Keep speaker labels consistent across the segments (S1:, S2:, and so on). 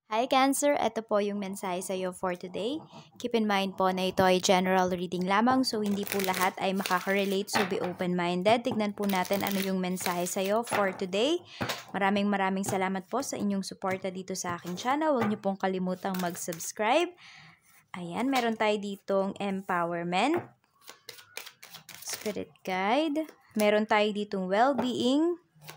S1: Hi Cancer, ito po yung mensahe sa iyo for today. Keep in mind po na ito ay general reading lamang, so hindi po lahat ay makaka-relate, so be open-minded. Tignan po natin ano yung mensahe sa iyo for today. Maraming salamat po sa inyong suporta dito sa aking channel. Huwag niyo pong kalimutang mag-subscribe. Ayan, meron tayo ditong empowerment, spirit guide, meron tayo ditong well-being,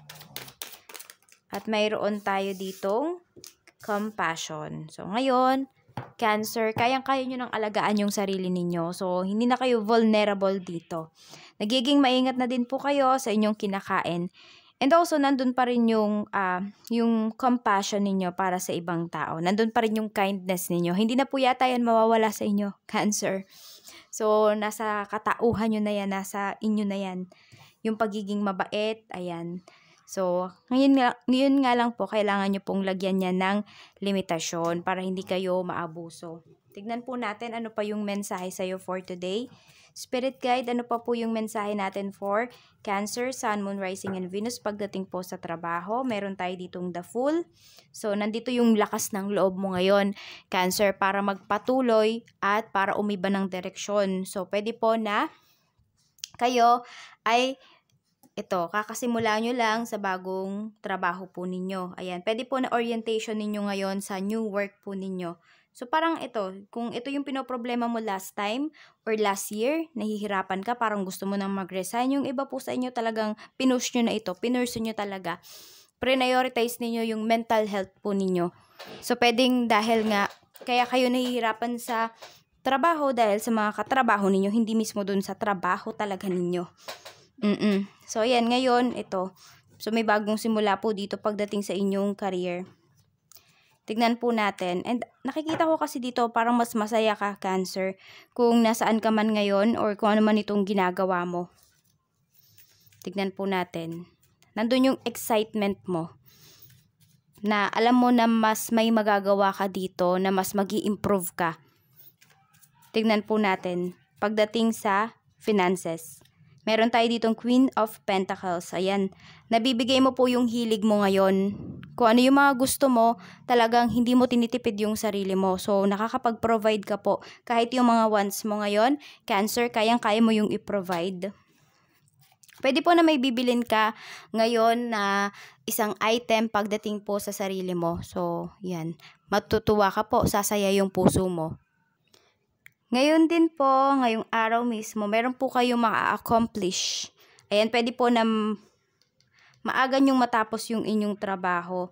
S1: at mayroon tayo ditong compassion. So, ngayon, Cancer, kayang-kaya nyo nang alagaan yung sarili ninyo. So, hindi na kayo vulnerable dito. Nagiging maingat na din po kayo sa inyong kinakain. And also, nandun pa rin yung compassion ninyo para sa ibang tao. Nandun pa rin yung kindness ninyo. Hindi na po yata yan mawawala sa inyo, Cancer. So, nasa katauhan nyo na yan, nasa inyo na yan. Yung pagiging mabait, ayan. So, ngayon nga lang po, kailangan nyo pong lagyan niya ng limitasyon para hindi kayo maabuso. Tignan po natin ano pa yung mensahe sa'yo for today. Spirit Guide, ano pa po yung mensahe natin for Cancer, Sun, Moon, Rising, and Venus pagdating po sa trabaho. Meron tayo ditong The Fool. So, nandito yung lakas ng loob mo ngayon, Cancer, para magpatuloy at para umiba ng direksyon. So, pwede po na kayo ay kakasimula nyo lang sa bagong trabaho po ninyo. Ayan, pwede po na orientation ninyo ngayon sa new work po ninyo. So, parang kung ito yung pinoproblema mo last time or last year, nahihirapan ka, parang gusto mo nang mag-resign, yung iba po sa inyo talagang pinush nyo na ito, pinurso nyo talaga. Prioritize ninyo yung mental health po ninyo. So, pwedeng dahil nga, kaya kayo nahihirapan sa trabaho dahil sa mga katrabaho ninyo, hindi mismo dun sa trabaho talaga ninyo. So, ayan, ngayon, ito. So, may bagong simula po dito pagdating sa inyong career. Tignan po natin. And nakikita ko kasi dito parang mas masaya ka, Cancer, kung nasaan ka man ngayon or kung ano man itong ginagawa mo. Tignan po natin. Nandun yung excitement mo. Na alam mo na mas may magagawa ka dito, na mas mag-i-improve ka. Tignan po natin. Pagdating sa finances. Meron tayo ditong Queen of Pentacles. Ayan. Nabibigay mo po yung hilig mo ngayon. Kung ano yung mga gusto mo, talagang hindi mo tinitipid yung sarili mo. So, nakakapag-provide ka po. Kahit yung mga wants mo ngayon, Cancer, kayang-kaya mo yung i-provide. Pwede po na may bibilin ka ngayon na isang item pagdating po sa sarili mo. So, yan. Matutuwa ka po, sasaya yung puso mo. Ngayon din po, ngayong araw mismo, meron po kayong ma-accomplish. Ayan, pwede po na maaga nyong matapos yung inyong trabaho.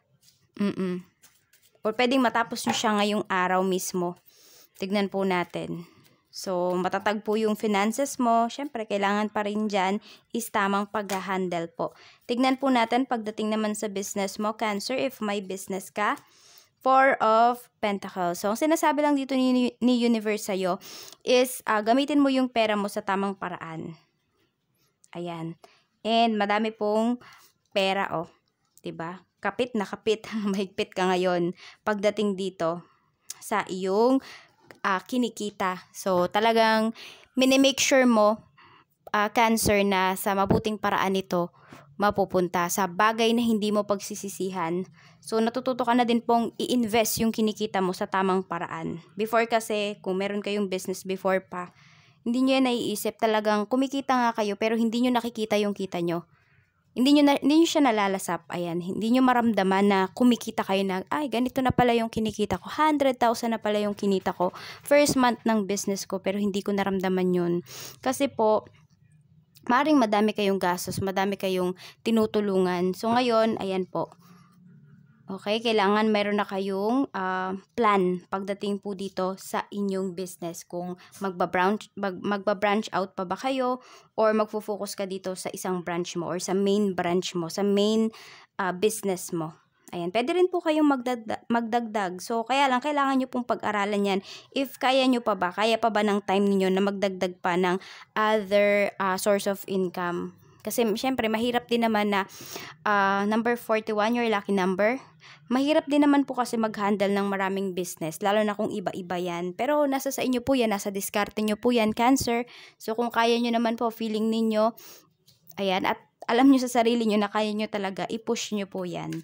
S1: Or pwedeng matapos nyo siya ngayong araw mismo. Tignan po natin. So, matatag po yung finances mo. Siyempre, kailangan pa rin dyan is tamang pag-handle po. Tignan po natin pagdating naman sa business mo, Cancer, if may business ka. Four of Pentacles. So, ang sinasabi lang dito ni Universe sa'yo is gamitin mo yung pera mo sa tamang paraan. Ayan. And madami pong pera, diba? Kapit na kapit. Mahigpit ka ngayon pagdating dito sa iyong kinikita. So, talagang minimake sure mo, Cancer, na sa mabuting paraan ito mapupunta sa bagay na hindi mo pagsisisihan. So, natututo ka na din pong i-invest yung kinikita mo sa tamang paraan. Before kasi, kung meron kayong business before pa, hindi nyo yan naiisip. Talagang kumikita nga kayo pero hindi nyo nakikita yung kita nyo. Hindi nyo siya nalalasap. Ayan, hindi nyo maramdaman na kumikita kayo na, ay, ganito na pala yung kinikita ko. 100,000 na pala yung kinita ko. First month ng business ko pero hindi ko naramdaman yun. Kasi po, maring madami kayong gastos, madami kayong tinutulungan. So, ngayon, ayan po. Okay, kailangan meron na kayong plan pagdating po dito sa inyong business. Kung magba-branch out pa ba kayo or magfo-focus ka dito sa isang branch mo or sa main branch mo, sa main business mo. Ayan, pwede rin po kayong magdagdag. So, kaya lang, kailangan nyo pong pag-aralan yan. If kaya nyo pa ba, kaya pa ba ng time niyo na magdagdag pa ng other source of income? Kasi, syempre, mahirap din naman na number 41, your lucky number. Mahirap din naman po kasi mag-handle ng maraming business, lalo na kung iba-iba yan. Pero, nasa sa inyo po yan, nasa diskarte nyo po yan, Cancer. So, kung kaya nyo naman po, feeling ninyo, ayan, at alam nyo sa sarili nyo na kaya nyo talaga, i-push nyo po yan.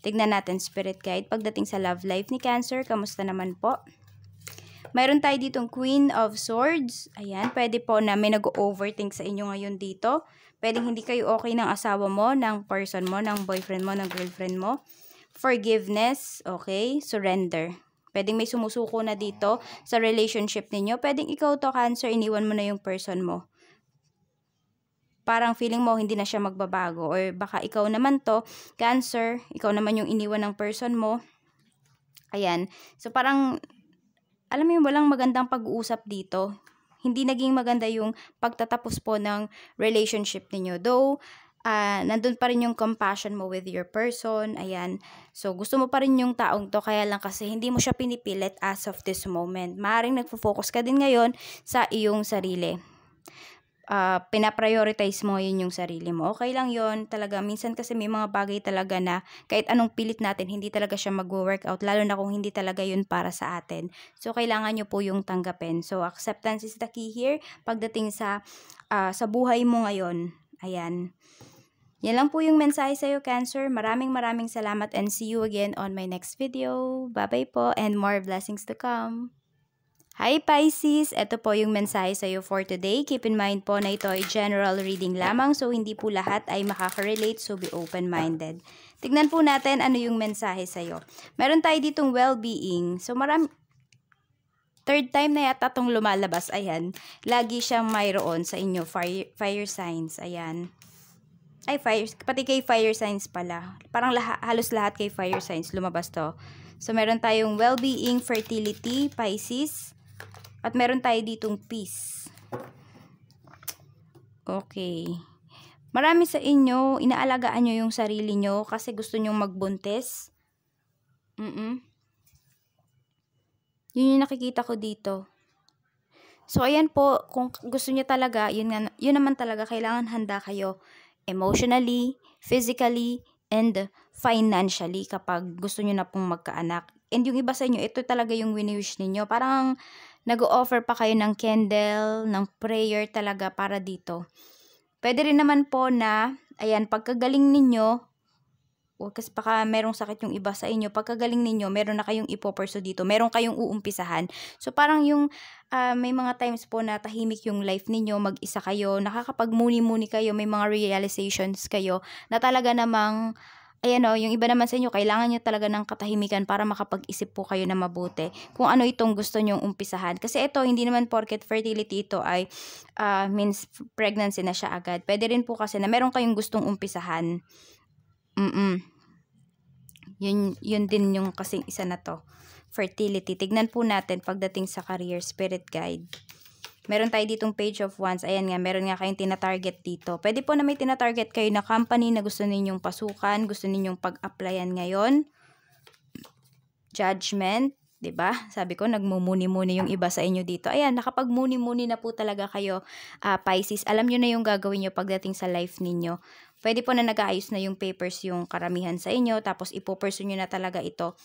S1: Tignan natin, Spirit Guide. Pagdating sa love life ni Cancer, kamusta naman po? Mayroon tayo ditong Queen of Swords. Ayan, pwede po na may nag-overthink sa inyo ngayon dito. Pwedeng hindi kayo okay ng asawa mo, ng person mo, ng boyfriend mo, ng girlfriend mo. Forgiveness, okay? Surrender. Pwedeng may sumusuko na dito sa relationship ninyo. Pwedeng ikaw to, Cancer, iniwan mo na yung person mo. Parang feeling mo hindi na siya magbabago. Or baka ikaw naman to, Cancer, ikaw naman yung iniwan ng person mo. Ayan. So parang, alam mo yung walang magandang pag-uusap dito. Hindi naging maganda yung pagtatapos po ng relationship ninyo. Though, nandun pa rin yung compassion mo with your person. Ayan. So, gusto mo pa rin yung taong to. Kaya lang kasi hindi mo siya pinipilit as of this moment. Maaaring nagfo-focus ka din ngayon sa iyong sarili. Pinaprioritize mo yun yung sarili mo. Okay lang yun. Talaga, minsan kasi may mga bagay talaga na kahit anong pilit natin, hindi talaga siya mag-workout. Lalo na kung hindi talaga yun para sa atin. So, kailangan nyo po yung tanggapin. So, acceptance is the key here. Pagdating sa buhay mo ngayon. Ayan. Yan lang po yung mensahe sa'yo, Cancer. Maraming salamat and see you again on my next video. Bye-bye po and more blessings to come. Hi Pisces! Ito po yung mensahe sa'yo for today. Keep in mind po na ito ay general reading lamang, so hindi po lahat ay makaka-relate, so be open-minded. Tignan po natin ano yung mensahe sa'yo. Meron tayo ditong well-being. So third time na yata itong lumalabas. Ayan. Lagi siyang mayroon sa inyo. Fire signs. Ayan. Ay, pati kay fire signs pala. Parang halos lahat kay fire signs lumabas to. So meron tayong well-being, fertility, Pisces. At meron tayo ditong peace. Okay. Marami sa inyo, inaalagaan nyo yung sarili nyo kasi gusto nyo magbuntis. Yun yung nakikita ko dito. So, ayan po, kung gusto nyo talaga, yun naman talaga, kailangan handa kayo emotionally, physically, and financially kapag gusto nyo na pong magkaanak. And yung iba sa inyo, ito talaga yung wini-wish ninyo. Parang nag-o-offer pa kayo ng candle, ng prayer talaga para dito. Pwede rin naman po na, ayan, pagkagaling ninyo, kasi baka merong sakit yung iba sa inyo, pagkagaling ninyo, meron na kayong ipoperso dito, meron kayong uumpisahan. So parang yung, may mga times po na tahimik yung life ninyo, mag-isa kayo, nakakapagmuni-muni kayo, may mga realizations kayo, na talaga namang, ayan o, yung iba naman sa inyo, kailangan nyo talaga ng katahimikan para makapag-isip po kayo na mabuti kung ano itong gusto nyong umpisahan. Kasi ito, hindi naman porket fertility ito ay means pregnancy na siya agad. Pwede rin po kasi na meron kayong gustong umpisahan. Yun din yung kasing isa na to. Fertility. Tignan po natin pagdating sa career, Spirit Guide. Meron tayo ditong Page of Wands. Ayan nga, meron nga kayong tina-target dito. Pwede po na may tina-target kayo na company na gusto ninyong pasukan, gusto ninyong pag-applyan ngayon. Judgment, 'di ba? Sabi ko, nagmumuni-muni yung iba sa inyo dito. Ayan, nakapagmuni-muni na po talaga kayo, Pisces. Alam nyo na yung gagawin nyo pagdating sa life ninyo. Pwede po na nag-aayos na yung papers yung karamihan sa inyo, tapos ipo-pursue nyo na talaga ito.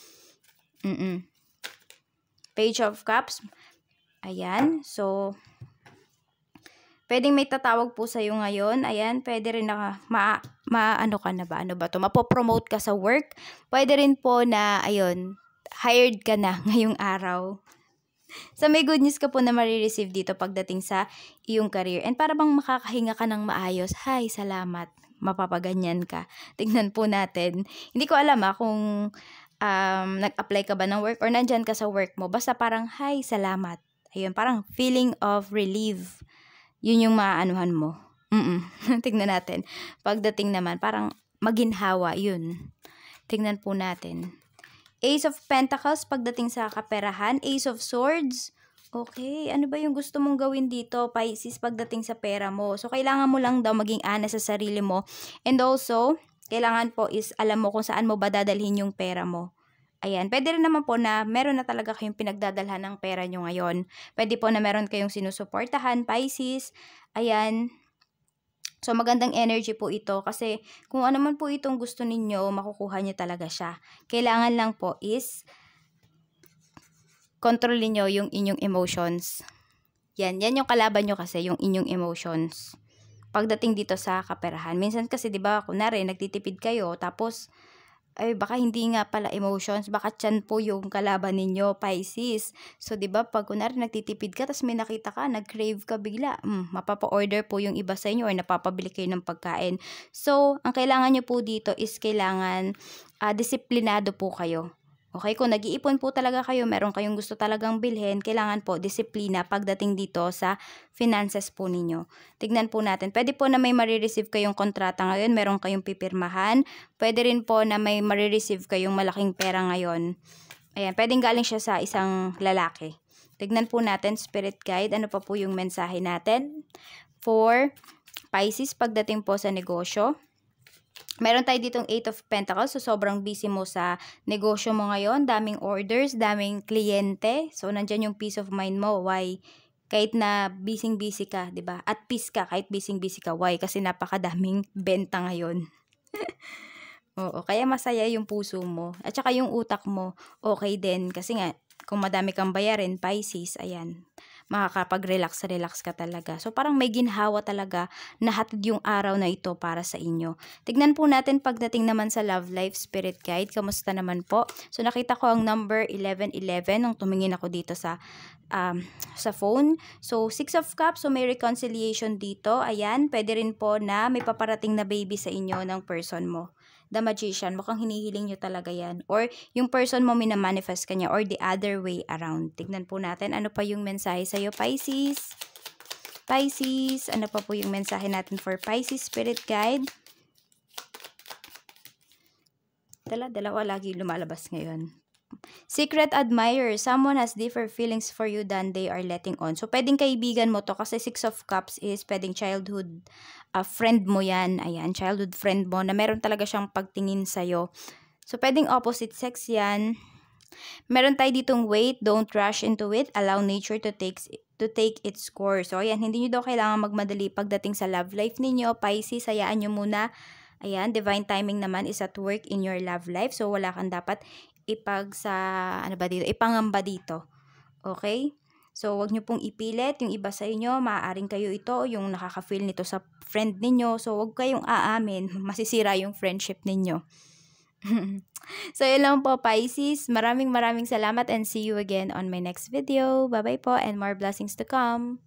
S1: Page of Cups. Ayan, so, pwedeng may tatawag po sa'yo ngayon. Ayan, pwede rin na, ano ka na ba? Ano ba to? Mapopromote ka sa work. Pwede rin po na, ayun, hired ka na ngayong araw. So, may good news ka po na marireceive dito pagdating sa iyong career. And para bang makakahinga ka ng maayos, hi, salamat. Mapapaganyan ka. Tingnan po natin. Hindi ko alam kung nag-apply ka ba ng work or nandyan ka sa work mo. Basta parang, hi, salamat. Ayun, parang feeling of relief. Yun yung maaanuhan mo. Tingnan natin. Pagdating naman, parang maginhawa, yun. Tingnan po natin. Ace of Pentacles, pagdating sa kaperahan. Ace of Swords. Okay, ano ba yung gusto mong gawin dito, Pisces, pagdating sa pera mo? So, kailangan mo lang daw maging honest sa sarili mo. And also, kailangan po is alam mo kung saan mo ba dadalhin yung pera mo. Ayan, pwede rin naman po na meron na talaga kayong pinagdadalhan ng pera nyo ngayon. Pwede po na meron kayong sinusuportahan, Pisces. Ayan. So, magandang energy po ito kasi kung ano man po itong gusto ninyo, makukuha nyo talaga siya. Kailangan lang po is kontrolin nyo yung inyong emotions. Yan yung kalaban nyo kasi, yung inyong emotions. Pagdating dito sa kaperahan. Minsan kasi, di ba, kunwari, nagtitipid kayo, tapos, Ay baka hindi nga pala emotions, baka tiyan po yung kalaban ninyo, Pisces. So 'di ba pag kunwari nagtitipid ka ta's may nakita ka, nag-crave ka bigla, mapapa-order po yung iba sa inyo or napapabili kayo ng pagkain. So ang kailangan niyo po dito is kailangan, disiplinado po kayo. Okay, kung nag-iipon po talaga kayo, meron kayong gusto talagang bilhin, kailangan po disiplina pagdating dito sa finances po ninyo. Tignan po natin, puwede po na may mare-receive kayong kontrata ngayon, meron kayong pipirmahan. Puwede rin po na may mare-receive kayong malaking pera ngayon. Ayan, puwedeng galing siya sa isang lalaki. Tignan po natin, Spirit Guide, ano pa po yung mensahe natin for Pisces pagdating po sa negosyo. Meron tayo ditong 8 of Pentacles, so sobrang busy mo sa negosyo mo ngayon, daming orders, daming kliyente, so nandyan yung peace of mind mo. Why? Kahit na busy-busy ka, 'di ba? At peace ka kahit busy-busy ka. Why? Kasi napakadaming benta ngayon. Oo, kaya masaya yung puso mo. At saka yung utak mo, okay din. Kasi nga, kung madami kang bayarin, Pisces, ayan, makakapag-relax ka talaga. So, parang may ginhawa talaga na hatid yung araw na ito para sa inyo. Tignan po natin pagdating naman sa love life, Spirit Guide. Kamusta naman po? So, nakita ko ang number 1111 nung tumingin ako dito sa phone. So, 6 of Cups, so may reconciliation dito. Ayan, pwede rin po na may paparating na baby sa inyo ng person mo. The Magician, mukhang hinihiling nyo talaga yan. Or yung person mo minamanifest kanya or the other way around. Tignan po natin ano pa yung mensahe sa'yo, Pisces. Pisces, ano pa po yung mensahe natin for Pisces Spirit Guide? Dalawa lagi lumalabas ngayon. Secret admirer, someone has deeper feelings for you than they are letting on. So, pwedeng kaibigan mo to kasi 6 of Cups is pwedeng childhood friend mo yan. Ayan, childhood friend mo na meron talaga siyang pagtingin sa'yo. So, pwedeng opposite sex yan. Meron tayo ditong wait, don't rush into it, allow nature to take its course. So, ayan, hindi nyo daw kailangan magmadali pagdating sa love life ninyo. Pisces, hayaan nyo muna. Ayan, divine timing naman is at work in your love life. So, wala kang dapat ipangamba dito. Okay? So, wag nyo pong ipilit. Yung iba sa inyo, maaaring kayo ito, yung nakaka-feel nito sa friend ninyo. So, wag kayong aamin. Masisira yung friendship ninyo. So, yun lang po, Pisces. Maraming salamat and see you again on my next video. Bye-bye po and more blessings to come.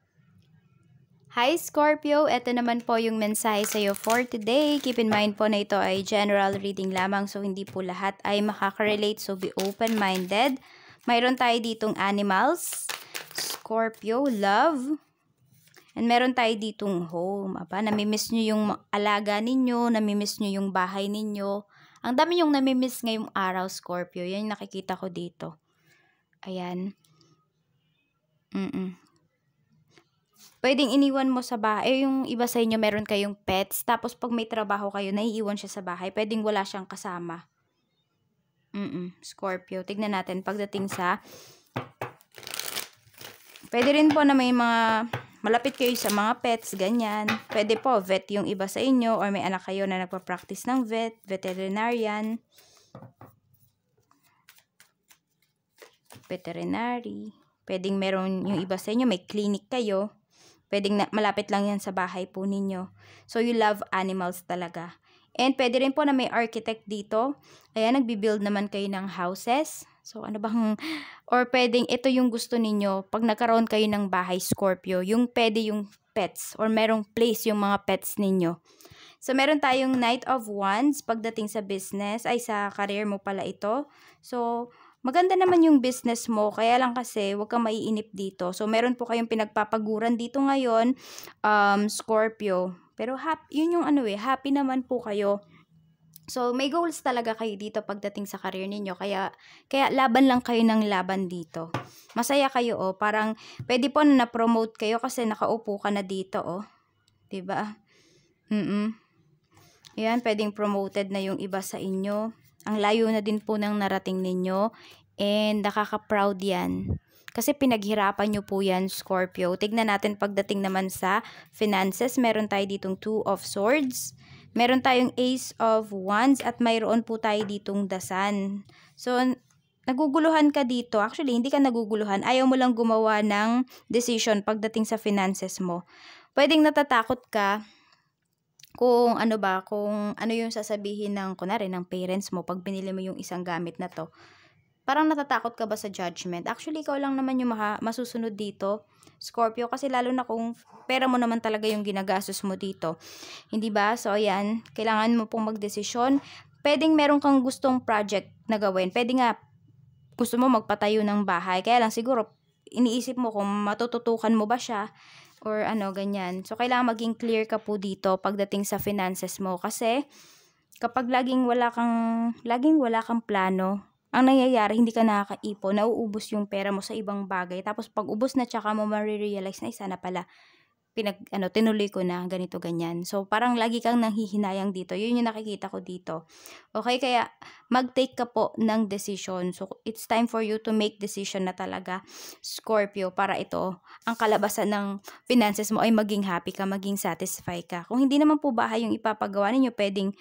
S1: Hi Scorpio, ito naman po yung mensahe sa'yo for today. Keep in mind po na ito ay general reading lamang, so hindi po lahat ay makaka-relate, so be open-minded. Mayroon tayo ditong animals, Scorpio, love, and meron tayo ditong home. Namimiss nyo yung alaga ninyo, namimiss nyo yung bahay ninyo. Ang dami yung namimiss ngayong araw, Scorpio. Yan yung nakikita ko dito. Ayan. Pwedeng iniwan mo sa bahay, yung iba sa inyo meron kayong pets, tapos pag may trabaho kayo, naiiwan siya sa bahay, pwedeng wala siyang kasama. Scorpio, tignan natin pagdating sa, pwede rin po na may mga, malapit kayo sa mga pets, ganyan. Pwede po, vet yung iba sa inyo, or may anak kayo na nagpa-practice ng veterinarian. Veterinary. Pwedeng meron yung iba sa inyo, may clinic kayo. Pwedeng malapit lang yan sa bahay po ninyo. So, you love animals talaga. And pwede rin po na may architect dito. Ayan, nagbibuild naman kayo ng houses. So, ano bang, or pwedeng ito yung gusto ninyo. Pag nagkaroon kayo ng bahay, Scorpio, yung pwede yung pets, or merong place yung mga pets ninyo. So, meron tayong Knight of Wands pagdating sa business, ay sa career mo pala ito. So, maganda naman yung business mo, kaya lang kasi huwag kang maiinip dito. So, meron po kayong pinagpapaguran dito ngayon, Scorpio. Pero yun yung happy naman po kayo. So, may goals talaga kayo dito pagdating sa career ninyo. Kaya laban lang kayo ng laban dito. Masaya kayo, parang pwede po na na-promote kayo kasi nakaupo ka na dito, Diba? Ayan, pwedeng promoted na yung iba sa inyo. Ang layo na din po ng narating ninyo. And nakaka-proud yan. Kasi pinaghirapan nyo po yan, Scorpio. Tignan natin pagdating naman sa finances. Meron tayo ditong 2 of Swords. Meron tayong Ace of Wands. At mayroon po tayo ditong Dasan. So, naguguluhan ka dito. Actually, hindi ka naguguluhan. Ayaw mo lang gumawa ng decision pagdating sa finances mo. Pwedeng natatakot ka kung ano ba, kung ano yung sasabihin ng kunwari ng parents mo 'pag binili mo yung isang gamit na 'to. Parang natatakot ka ba sa judgment? Actually, ikaw lang naman yung masusunod dito, Scorpio, kasi lalo na kung pera mo naman talaga yung ginagastos mo dito. Hindi ba? So, ayan, kailangan mo pong magdesisyon. Puwedeng meron kang gustong project na gawin. Puwede nga gusto mo magpatayo ng bahay, kaya lang siguro iniisip mo kung matututukan mo ba siya or ano, ganyan. So, kailangan maging clear ka po dito pagdating sa finances mo kasi kapag laging wala kang plano, ang nangyayari hindi ka nakakaipon, nauubos yung pera mo sa ibang bagay. Tapos pag ubos na tsaka mo mare-realize na sana pala tinuloy ko na ganito ganyan. So parang lagi kang nanghihinayang dito. Yun yung nakikita ko dito. Okay, kaya mag-take ka po ng decision. So it's time for you to make decision na talaga, Scorpio, para ito ang kalabasan ng finances mo ay maging happy ka, maging satisfy ka. Kung hindi naman po bahay yung ipapagawa ninyo, pwedeng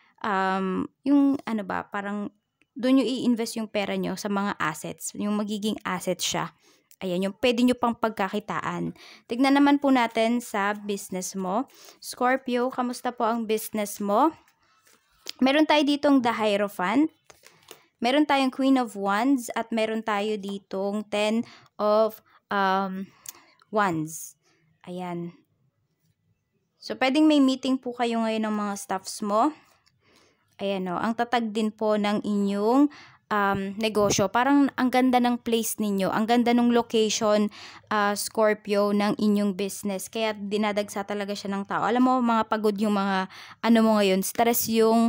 S1: yung ano ba, parang doon nyo i-invest yung pera nyo sa mga assets, yung magiging assets siya. Ayan, yung pwede nyo pang pagkakitaan. Tignan naman po natin sa business mo. Scorpio, kamusta po ang business mo? Meron tayo ditong the Hierophant. Meron tayong Queen of Wands at meron tayo ditong Ten of Wands. Ayan. So, pwedeng may meeting po kayo ngayon ng mga staffs mo. Ayan o, ang tatag din po ng inyong negosyo. Parang ang ganda ng place ninyo, ang ganda ng location, Scorpio, ng inyong business. Kaya dinadagsa talaga siya ng tao. Alam mo, mga pagod yung mga ano mo ngayon, stress yung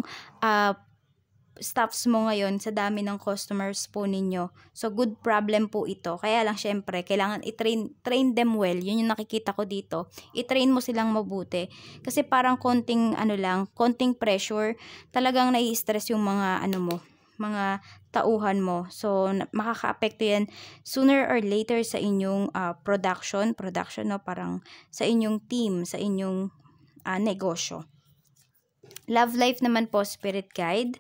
S1: staffs mo ngayon sa dami ng customers po ninyo. So, good problem po ito. Kaya lang, syempre, kailangan train them well. Yun yung nakikita ko dito. I-train mo silang mabuti. Kasi parang konting pressure, talagang nai-stress yung mga mga tauhan mo. So, makaka-apekto yan sooner or later sa inyong production, no? Parang sa inyong team, sa inyong negosyo. Love life naman po, Spirit Guide,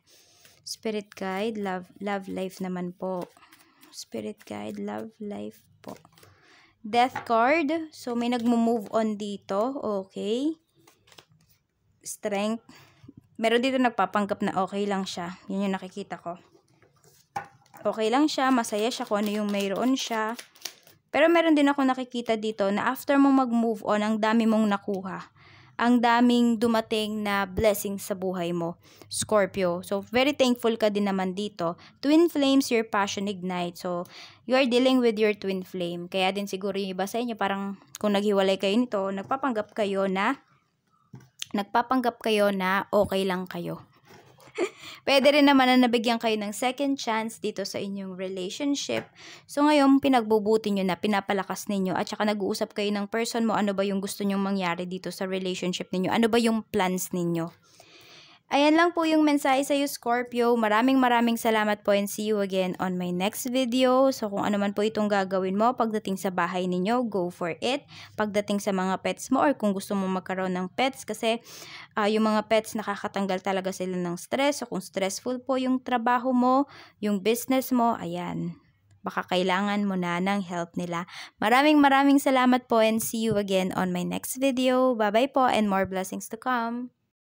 S1: love life naman po. Spirit Guide, love life po. Death card. So, may nagmo-move on dito. Okay. Strength. Meron dito nagpapanggap na okay lang siya. Yun yung nakikita ko. Okay lang siya, masaya siya kung ano yung mayroon siya. Pero meron din ako nakikita dito na after mong mag-move on, ang dami mong nakuha. Ang daming dumating na blessings sa buhay mo, Scorpio. So, very thankful ka din naman dito. Twin flames, your passion ignite. So, you are dealing with your twin flame. Kaya din siguro yung iba sa inyo, parang kung naghiwalay kayo nito, nagpapanggap kayo na okay lang kayo. Pwede rin naman na nabigyan kayo ng second chance dito sa inyong relationship. So ngayon, pinagbubuti nyo na, pinapalakas ninyo, at saka nag-uusap kayo ng person mo, ano ba yung gusto nyong mangyari dito sa relationship ninyo, ano ba yung plans ninyo. Ayan lang po yung mensahe sa iyo, Scorpio. Maraming salamat po, and see you again on my next video. So kung ano man po itong gagawin mo pagdating sa bahay ninyo, go for it. Pagdating sa mga pets mo, or kung gusto mo magkaroon ng pets, kasi yung mga pets nakakatanggal talaga sila ng stress. So kung stressful po yung trabaho mo, yung business mo, ayan, baka kailangan mo na ng help nila. Maraming salamat po, and see you again on my next video. Bye-bye po, and more blessings to come.